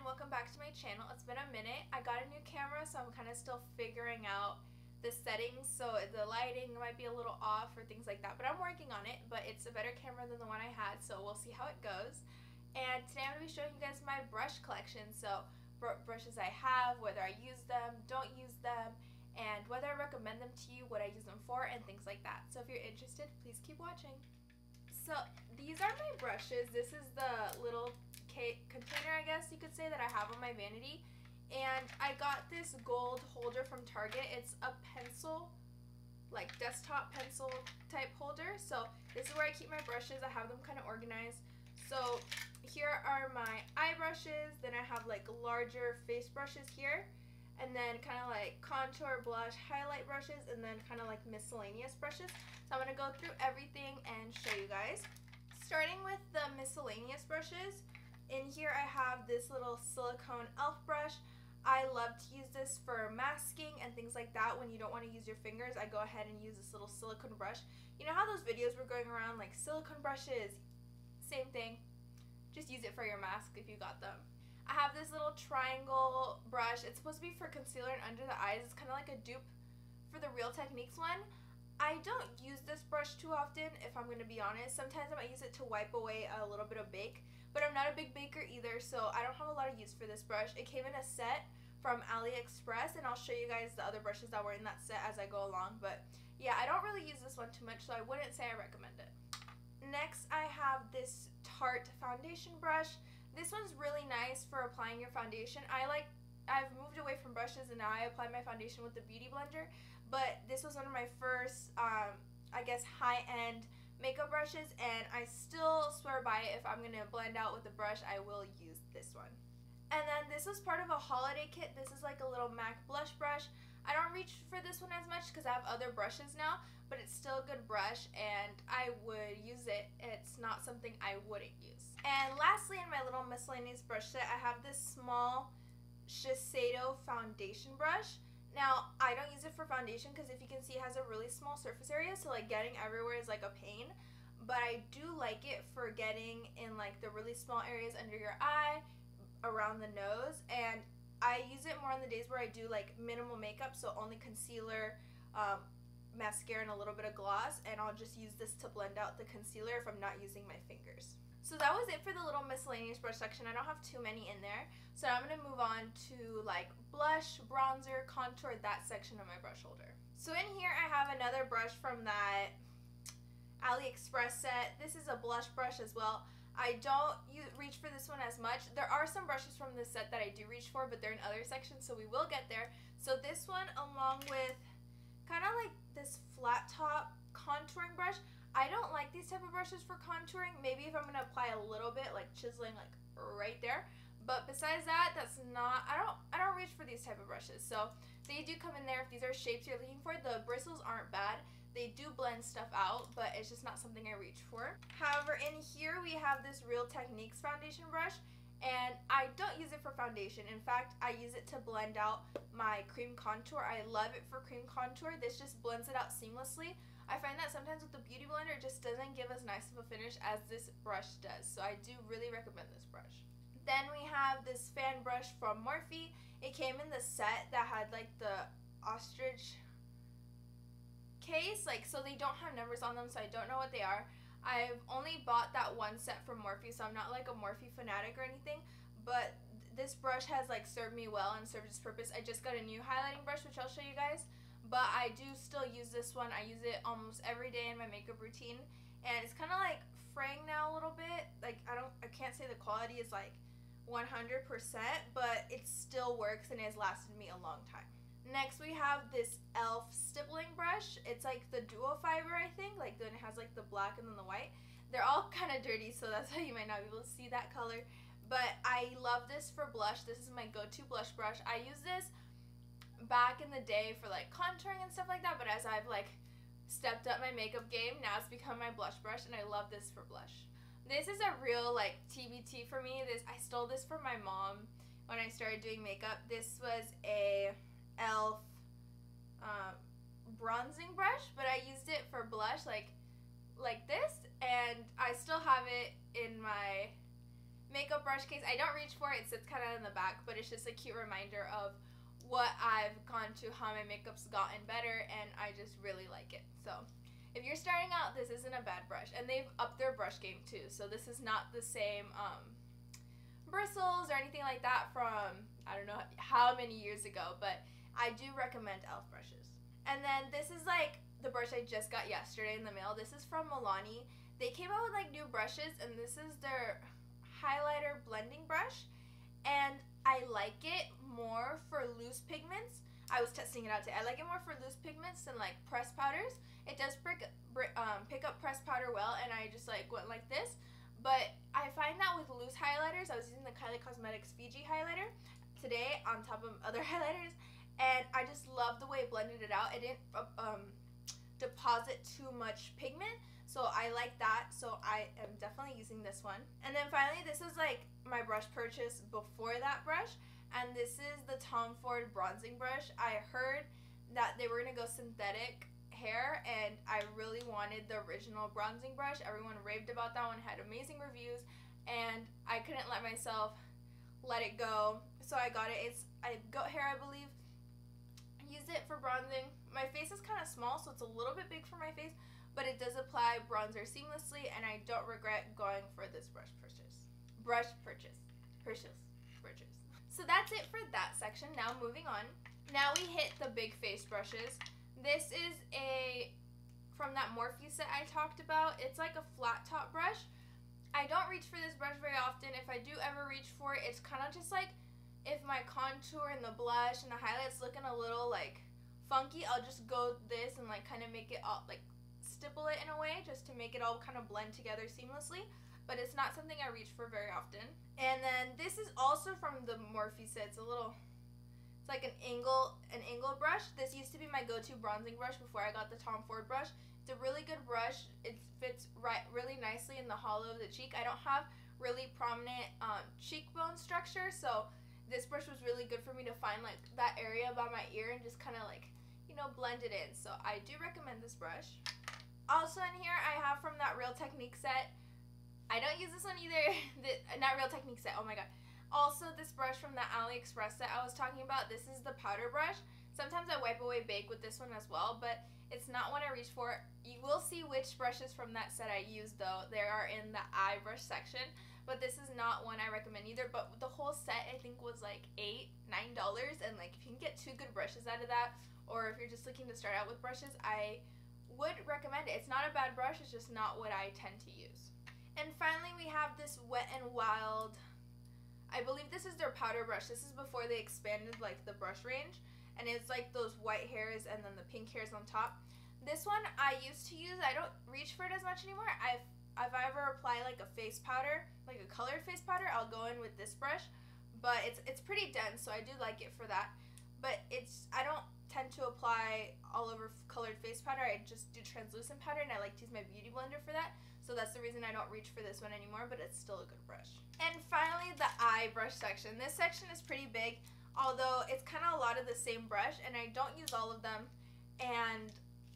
and welcome back to my channel. It's been a minute. I got a new camera, so I'm kind of still figuring out the settings, so the lighting might be a little off or things like that, but I'm working on it. But it's a better camera than the one I had, so we'll see how it goes. And today I'm going to be showing you guys my brush collection, so brushes I have, whether I use them, don't use them, and whether I recommend them to you, what I use them for, and things like that. So if you're interested, please keep watching. So these are my brushes. This is the little container, I guess you could say, that I have on my vanity, and I got this gold holder from Target. It's a pencil, like desktop pencil type holder. So this is where I keep my brushes. I have them kind of organized. So here are my eye brushes, then I have like larger face brushes here, and then kind of like contour, blush, highlight brushes, and then kind of like miscellaneous brushes. So I'm going to go through everything and show you guys. Starting with the miscellaneous brushes, in here I have this little silicone e.l.f. brush. I love to use this for masking and things like that. When you don't want to use your fingers, I go ahead and use this little silicone brush. You know how those videos were going around like silicone brushes? Same thing. Just use it for your mask if you got them. I have this little triangle brush. It's supposed to be for concealer and under the eyes. It's kind of like a dupe for the Real Techniques one. I don't use this brush too often, if I'm going to be honest. Sometimes I might use it to wipe away a little bit of bake, but I'm not a big baker either, so I don't have a lot of use for this brush. It came in a set from AliExpress, and I'll show you guys the other brushes that were in that set as I go along, but yeah, I don't really use this one too much, so I wouldn't say I recommend it. Next, I have this Tarte foundation brush. This one's really nice for applying your foundation. I've moved away from brushes and now I apply my foundation with the Beauty Blender, but this was one of my first, I guess, high-end makeup brushes, and I still swear by it. If I'm going to blend out with a brush, I will use this one. And then this was part of a holiday kit. This is like a little MAC blush brush. I don't reach for this one as much because I have other brushes now, but it's still a good brush and I would use it. It's not something I wouldn't use. And lastly, in my little miscellaneous brush set, I have this small Shiseido foundation brush. Now, I don't use it for foundation because if you can see, it has a really small surface area, so like getting everywhere is like a pain. But I do like it for getting in like the really small areas under your eye, around the nose, and I use it more on the days where I do like minimal makeup, so only concealer, mascara, and a little bit of gloss, and I'll just use this to blend out the concealer if I'm not using my fingers. So that was it for the little miscellaneous brush section. I don't have too many in there, so I'm going to move on to like blush, bronzer, contour, that section of my brush holder. So in here I have another brush from that AliExpress set. This is a blush brush as well. I don't reach for this one as much. There are some brushes from this set that I do reach for, but they're in other sections, so we will get there. So this one, along with kind of like this flat top contouring brush, I don't like these type of brushes for contouring. Maybe if I'm going to apply a little bit, like chiseling like right there. But besides that, that's not, I don't reach for these type of brushes. So they do come in there if these are shapes you're looking for. The bristles aren't bad. They do blend stuff out, but it's just not something I reach for. However, in here we have this Real Techniques foundation brush, and I don't use it for foundation. In fact, I use it to blend out my cream contour. I love it for cream contour. This just blends it out seamlessly. I find that sometimes with the Beauty Blender, it just doesn't give as nice of a finish as this brush does. So I do really recommend this brush. Then we have this fan brush from Morphe. It came in the set that had like the ostrich case, like, so they don't have numbers on them, so I don't know what they are. I've only bought that one set from Morphe, so I'm not like a Morphe fanatic or anything, but this brush has like served me well and served its purpose. I just got a new highlighting brush, which I'll show you guys, but I do still use this one. I use it almost every day in my makeup routine, and it's kind of like fraying now a little bit. Like, I can't say the quality is like 100%, but it still works and it has lasted me a long time. Next, we have this e.l.f. stippling brush. It's like the duo fiber, I think. Like, then it has like the black and then the white. They're all kind of dirty, so that's why you might not be able to see that color. But I love this for blush. This is my go-to blush brush. I use this back in the day for like contouring and stuff like that, but as I've like stepped up my makeup game, now it's become my blush brush, and I love this for blush. This is a real like TBT for me. I stole this from my mom when I started doing makeup. This was a e.l.f. Bronzing brush, but I used it for blush like this, and I still have it in my makeup brush case. I don't reach for it. It sits kind of in the back, but it's just a cute reminder of what I've gone to, how my makeup's gotten better, and I just really like it. So if you're starting out, this isn't a bad brush. And they've upped their brush game too. So this is not the same bristles or anything like that from I don't know how many years ago, but I do recommend e.l.f. brushes. And then this is like the brush I just got yesterday in the mail. This is from Milani. They came out with like new brushes, and this is their highlighter blending brush, and I like it more for loose pigments. I was testing it out today. I like it more for loose pigments than like pressed powders. It does pick up pressed powder well, and I just like went like this. But I find that with loose highlighters, I was using the Kylie Cosmetics Fiji highlighter today on top of other highlighters, and I just love the way it blended it out. It didn't deposit too much pigment, so I like that. So I am definitely using this one. And then finally, this is like my brush purchase before that brush, and this is the Tom Ford bronzing brush. I heard that they were gonna go synthetic hair, and I really wanted the original bronzing brush. Everyone raved about that one, had amazing reviews, and I couldn't let myself let it go, so I got it. It's goat hair, I believe. I use it for bronzing. My face is kind of small, so it's a little bit big for my face, but it does apply bronzer seamlessly, and I don't regret going for this brush purchase. So that's it for that section. Now moving on. Now we hit the big face brushes. This is from that Morphe set I talked about. It's like a flat top brush. I don't reach for this brush very often. If I do ever reach for it, it's kind of just like if my contour and the blush and the highlights looking a little like funky, I'll just go this and like kind of make it all like stipple it in a way just to make it all kind of blend together seamlessly. But it's not something I reach for very often. And then this is also from the Morphe set. It's like an angle brush. This used to be my go-to bronzing brush before I got the Tom Ford brush. It's a really good brush. It fits really nicely in the hollow of the cheek. I don't have really prominent cheekbone structure, so this brush was really good for me to find like that area by my ear and just kind of like, you know, blend it in. So I do recommend this brush. Also in here I have from that Real Technique set. I don't use this one either. Not Real Technique set, oh my god. Also, this brush from the AliExpress that I was talking about, this is the powder brush. Sometimes I wipe away bake with this one as well, but it's not one I reach for. You will see which brushes from that set I use, though. They are in the eye brush section, but this is not one I recommend either. But the whole set, I think, was like $8, $9, and like if you can get 2 good brushes out of that, or if you're just looking to start out with brushes, I would recommend it. It's not a bad brush, it's just not what I tend to use. And finally, we have this Wet n Wild. I believe this is their powder brush. This is before they expanded like the brush range, and it's like those white hairs and then the pink hairs on top. This one I used to use. I don't reach for it as much anymore. If I ever apply like a face powder, like a colored face powder, I'll go in with this brush, but it's pretty dense, so I do like it for that. But I don't tend to apply all over colored face powder. I just do translucent powder, and I like to use my beauty blender for that. So that's the reason I don't reach for this one anymore, but it's still a good brush. And finally, the eye brush section. This section is pretty big, although it's kind of a lot of the same brush, and I don't use all of them. And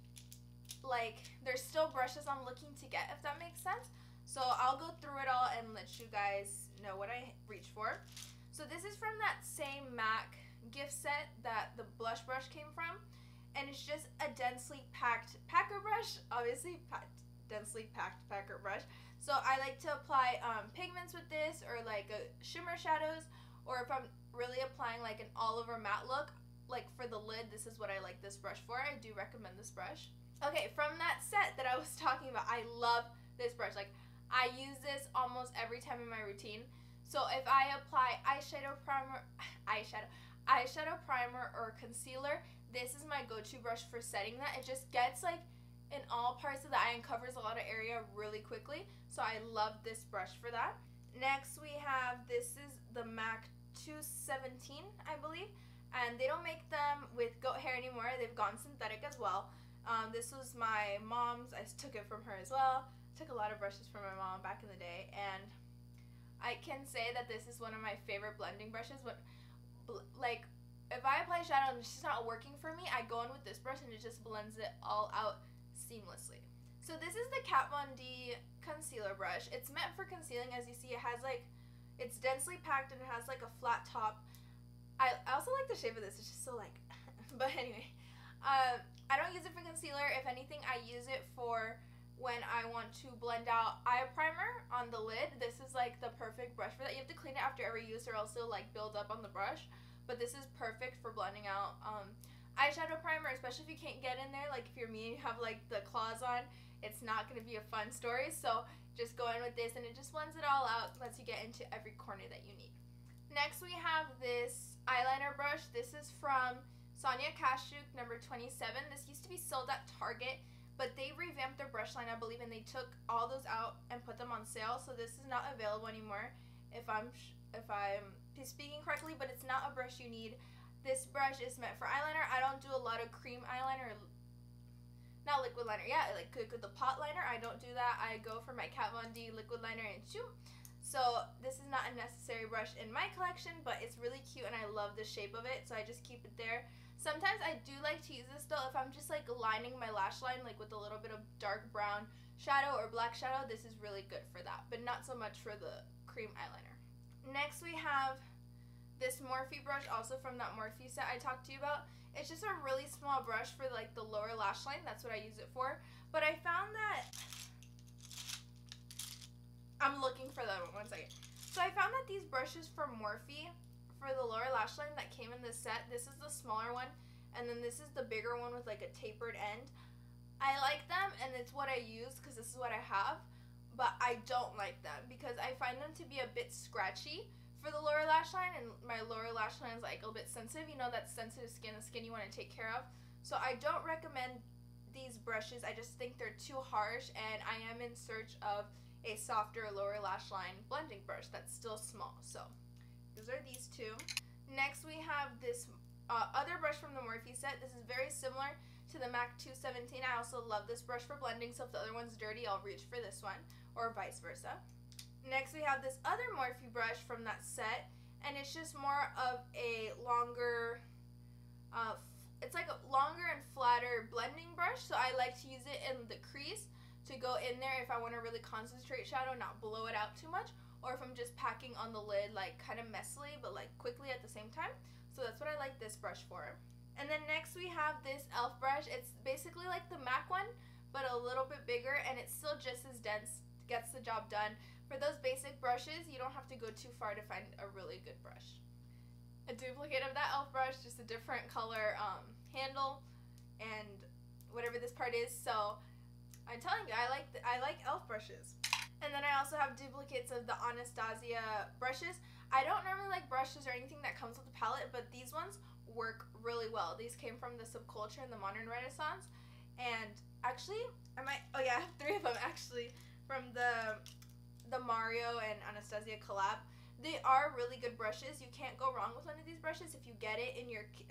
like, there's still brushes I'm looking to get, if that makes sense. So I'll go through it all and let you guys know what I reach for. So this is from that same MAC gift set that the blush brush came from, and it's just a densely packed packer brush, obviously densely packed packer brush. So I like to apply pigments with this, or like shimmer shadows, or if I'm really applying like an all over matte look, like for the lid, this is what I like this brush for. I do recommend this brush. Okay, from that set that I was talking about, I love this brush. Like, I use this almost every time in my routine. So if I apply eyeshadow primer or concealer, this is my go-to brush for setting that. It just gets like in all parts of the eye and covers a lot of area really quickly. So I love this brush for that. Next we have, this is the MAC 217, I believe. And they don't make them with goat hair anymore. They've gone synthetic as well. This was my mom's. I took it from her as well. Took a lot of brushes from my mom back in the day. And I can say that this is one of my favorite blending brushes. Like, if I apply shadow and it's just not working for me, I go in with this brush and it just blends it all out seamlessly. So this is the Kat Von D concealer brush. It's meant for concealing. As you see, it has like, It's densely packed and it has like a flat top. I also like the shape of this. It's just so like, but anyway, I don't use it for concealer. If anything, I use it for when I want to blend out eye primer on the lid. This is like the perfect brush for that. You have to clean it after every use or else it'll like build up on the brush. But this is perfect for blending out eyeshadow primer, especially if you can't get in there. Like if you're me and you have like the claws on, it's not going to be a fun story. So just go in with this and it just blends it all out, lets you get into every corner that you need. Next we have this eyeliner brush. This is from Sonia Kashuk, number 27. This used to be sold at Target, but they revamped their brush line, I believe, and they took all those out and put them on sale. So this is not available anymore, if I'm speaking correctly, but it's not a brush you need. This brush is meant for eyeliner. I don't do a lot of cream eyeliner, not liquid liner. Yeah, like the pot liner, I don't do that. I go for my Kat Von D liquid liner and shoot. So this is not a necessary brush in my collection, but it's really cute and I love the shape of it, so I just keep it there. Sometimes I do like to use this though if I'm just like lining my lash line like with a little bit of dark brown shadow or black shadow. This is really good for that, but not so much for the cream eyeliner. Next we have this Morphe brush, also from that Morphe set I talked to you about. It's just a really small brush for like the lower lash line. That's what I use it for. But I found that I'm looking for them. One second. So I found that these brushes from Morphe for the lower lash line that came in this set, this is the smaller one, and then this is the bigger one with like a tapered end. I like them, and it's what I use because this is what I have, but I don't like them because I find them to be a bit scratchy for the lower lash line, and my lower lash line is like a bit sensitive. You know, that sensitive skin, the skin you want to take care of. So I don't recommend these brushes. I just think they're too harsh, and I am in search of a softer lower lash line blending brush that's still small. So those are these two. Next we have this other brush from the Morphe set. This is very similar to the MAC 217. I also love this brush for blending, so if the other one's dirty, I'll reach for this one, or vice versa. Next we have this other Morphe brush from that set, and it's just more of a longer, it's like a longer and flatter blending brush, so I like to use it in the crease to go in there if I want to really concentrate shadow, not blow it out too much, or if I'm just packing on the lid like kind of messily but like quickly at the same time. So that's what I like this brush for. And then next we have this e.l.f. brush. It's basically like the MAC one but a little bit bigger, and it's still just as dense, gets the job done. For those basic brushes, you don't have to go too far to find a really good brush. A duplicate of that e.l.f. brush, just a different color handle and whatever this part is. So I'm telling you, I like e.l.f. brushes. And then I also have duplicates of the Anastasia brushes. I don't normally like brushes or anything that comes with the palette, but these ones work really well. These came from the Subculture and the Modern Renaissance. And actually, I have 3 of them actually from the Mario and Anastasia collab. They are really good brushes. You can't go wrong with one of these brushes. If you get it in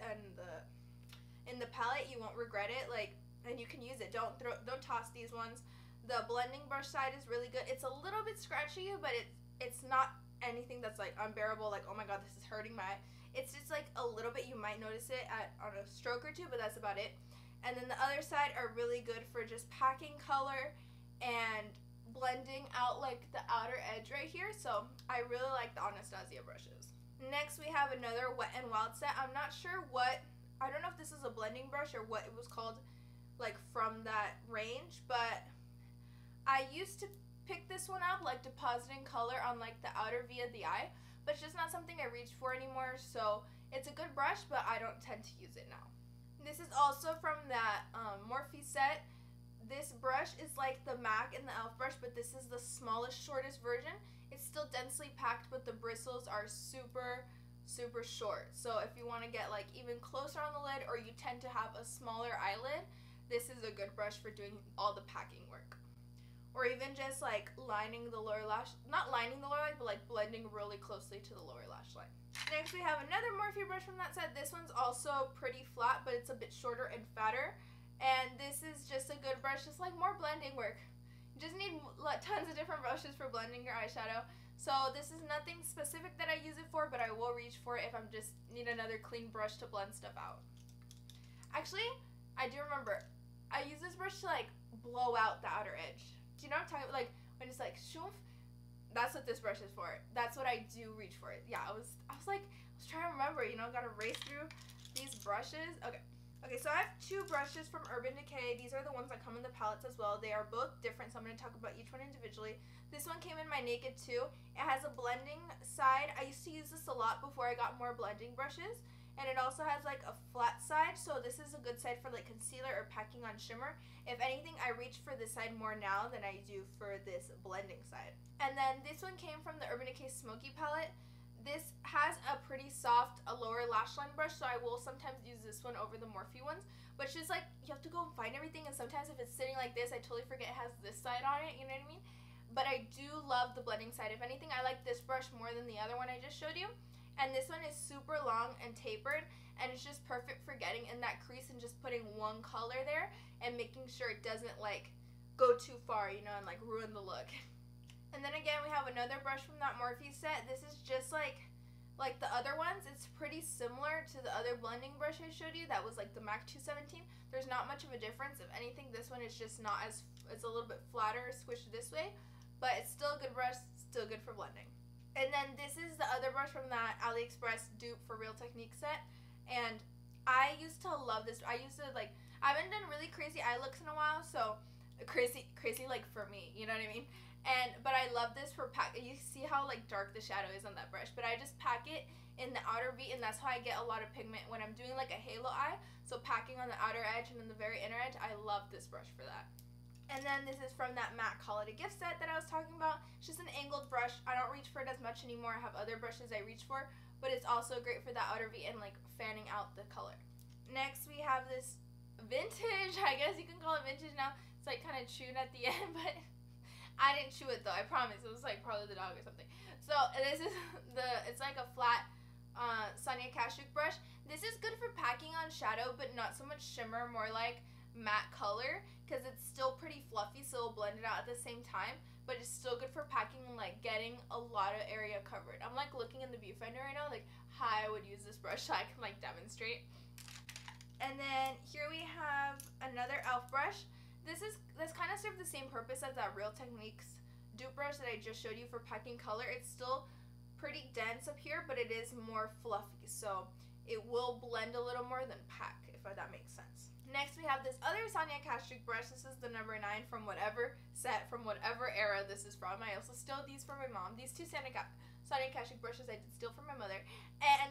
the palette, you won't regret it. And you can use it. Don't toss these ones. The blending brush side is really good. It's a little bit scratchy, but it's not anything that's like unbearable, like, oh my god, this is hurting my eye. It's just like a little bit. You might notice it on a stroke or two, but that's about it. And then the other side are really good for just packing color and blending out like the outer edge right here. So I really like the Anastasia brushes. Next we have another Wet n Wild set. I'm not sure I don't know if this is a blending brush or what it was called like from that range, but I used to pick this one up, like depositing color on like the outer V of the eye, but it's just not something I reach for anymore. So it's a good brush, but I don't tend to use it now. This is also from that Morphe set. This brush is like the MAC and the e.l.f. brush, but this is the smallest, shortest version. It's still densely packed, but the bristles are super, super short. So if you want to get like even closer on the lid, or you tend to have a smaller eyelid, this is a good brush for doing all the packing work. Or even just like lining the lower lash, not lining the lower lash, but like blending really closely to the lower lash line. Next we have another Morphe brush from that set. This one's also pretty flat, but it's a bit shorter and fatter. And this is just a good brush, just like more blending work. You just need tons of different brushes for blending your eyeshadow. So this is nothing specific that I use it for, but I will reach for it if I'm just need another clean brush to blend stuff out. Actually, I do remember, I use this brush to like blow out the outer edge. Do you know what I'm talking about? Like when it's like shoof, That's what this brush is for. That's what I do reach for. Yeah, I was trying to remember, you know, gotta race through these brushes. Okay, so I have 2 brushes from Urban Decay. These are the ones that come in the palettes as well. They are both different, so I'm going to talk about each one individually. This one came in my Naked 2. It has a blending side. I used to use this a lot before I got more blending brushes. And it also has like a flat side, so this is a good side for like concealer or packing on shimmer. If anything, I reach for this side more now than I do for this blending side. And then this one came from the Urban Decay Smoky palette. This has a pretty soft, lower lash line brush, so I will sometimes use this one over the Morphe ones. But it's just like, you have to go and find everything, and sometimes if it's sitting like this, I totally forget it has this side on it, you know what I mean? But I do love the blending side. If anything, I like this brush more than the other one I just showed you. And this one is super long and tapered, and it's just perfect for getting in that crease and just putting one color there and making sure it doesn't like go too far, you know, and like ruin the look. And then again, we have another brush from that Morphe set. This is just like the other ones. It's pretty similar to the other blending brush I showed you. That was like the MAC 217. There's not much of a difference. If anything, this one is just not as, it's a little bit flatter, swished this way. But it's still a good brush, still good for blending. And then this is the other brush from that AliExpress dupe for Real Technique set. And I used to love this. I used to like, I haven't done really crazy eye looks in a while, so crazy like for me, you know what I mean? But I love this for pack. You see how like dark the shadow is on that brush, but I just pack it in the outer V, and that's how I get a lot of pigment when I'm doing like a halo eye. So packing on the outer edge and then the very inner edge, I love this brush for that. And then this is from that MAC Holiday gift set that I was talking about. It's just an angled brush. I don't reach for it as much anymore. I have other brushes I reach for, but it's also great for that outer V and like fanning out the color. Next we have this vintage, I guess you can call it vintage now. It's like kind of chewed at the end, but I didn't chew it though, I promise. It was like probably the dog or something. So this is it's like a flat Sonia Kashuk brush. This is good for packing on shadow, but not so much shimmer, more like matte color, because it's still pretty fluffy, so it'll blend it out at the same time, but it's still good for packing and like getting a lot of area covered. I'm like looking in the viewfinder right now, like how I would use this brush so I can like demonstrate. And then here we have another e.l.f. brush. This kind of serves the same purpose as that Real Techniques dupe brush that I just showed you for packing color. It's still pretty dense up here, but it is more fluffy, so it will blend a little more than pack, if that makes sense. Next we have this other Sonia Kashuk brush. This is the number 9 from whatever set, from whatever era this is from. I also stole these from my mom. These 2 Sonia Kashuk brushes I did steal from my mother, and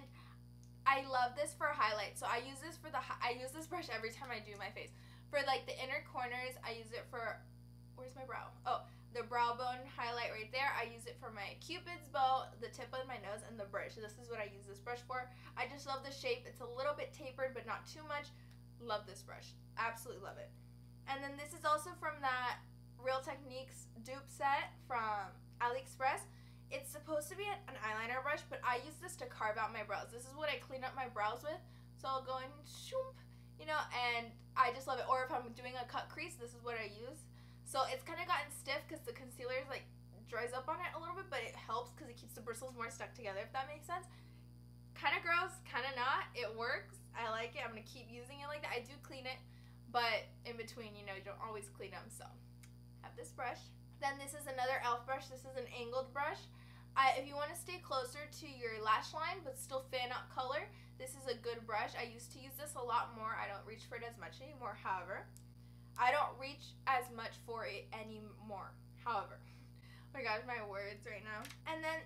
I love this for highlight. So I use this brush every time I do my face. For like the inner corners, I use it for, where's my brow? Oh, the brow bone highlight right there. I use it for my Cupid's bow, the tip of my nose, and the bridge. This is what I use this brush for. I just love the shape. It's a little bit tapered, but not too much. Love this brush. Absolutely love it. And then this is also from that Real Techniques dupe set from AliExpress. It's supposed to be an eyeliner brush, but I use this to carve out my brows. This is what I clean up my brows with. So I'll go in, shoomp, you know, and I just love it. Or if I'm doing a cut crease, this is what I use. So it's kind of gotten stiff because the concealer is like dries up on it a little bit, but it helps because it keeps the bristles more stuck together, if that makes sense. Kind of gross, kind of not. It works. I like it. I'm going to keep using it like that. I do clean it, but in between, you know, you don't always clean them. So have this brush. Then this is another e.l.f. brush. This is an angled brush. If you want to stay closer to your lash line but still fan out color, this is a good brush. I used to use this a lot more. I don't reach for it as much anymore, however. I don't reach as much for it anymore, however. Oh my gosh, my words right now. And then,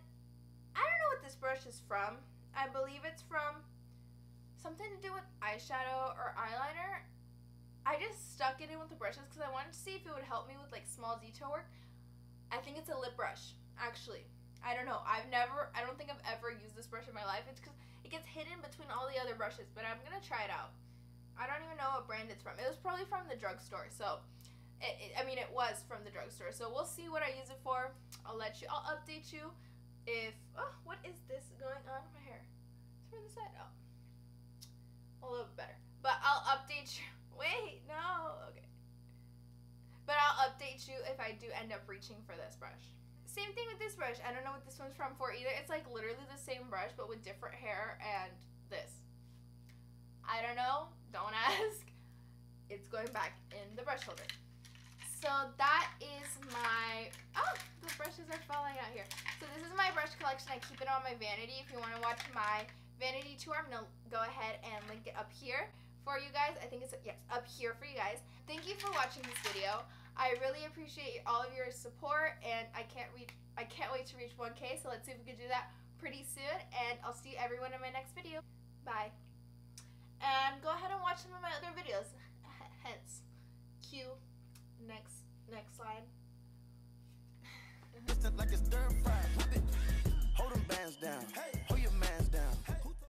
I don't know what this brush is from. I believe it's from something to do with eyeshadow or eyeliner. I just stuck it in with the brushes because I wanted to see if it would help me with like small detail work. I think it's a lip brush, actually. I don't know. I don't think I've ever used this brush in my life. It's because it gets hidden between all the other brushes, but I'm going to try it out. I don't even know what brand it's from. It was probably from the drugstore, so, it was from the drugstore. So we'll see what I use it for. I'll update you if, what is this going on in my hair? It's from the side. Oh, a little bit better. But I'll update you. Wait, no, okay. But I'll update you if I do end up reaching for this brush. Same thing with this brush. I don't know what this one's from for either. It's like literally the same brush but with different hair and this. I don't know. Don't ask. It's going back in the brush holder. So that is my... Oh, the brushes are falling out here. brush collection. I keep it on my vanity. If you want to watch my vanity tour, I'm going to go ahead and link it up here for you guys. I think it's, yes, up here for you guys. Thank you for watching this video. I really appreciate all of your support, and I can't wait to reach 1K, so let's see if we can do that pretty soon, and I'll see everyone in my next video. Bye. And go ahead and watch some of my other videos. Hence, cue next slide. Like it's stir fry. Hold them bands down. Hey.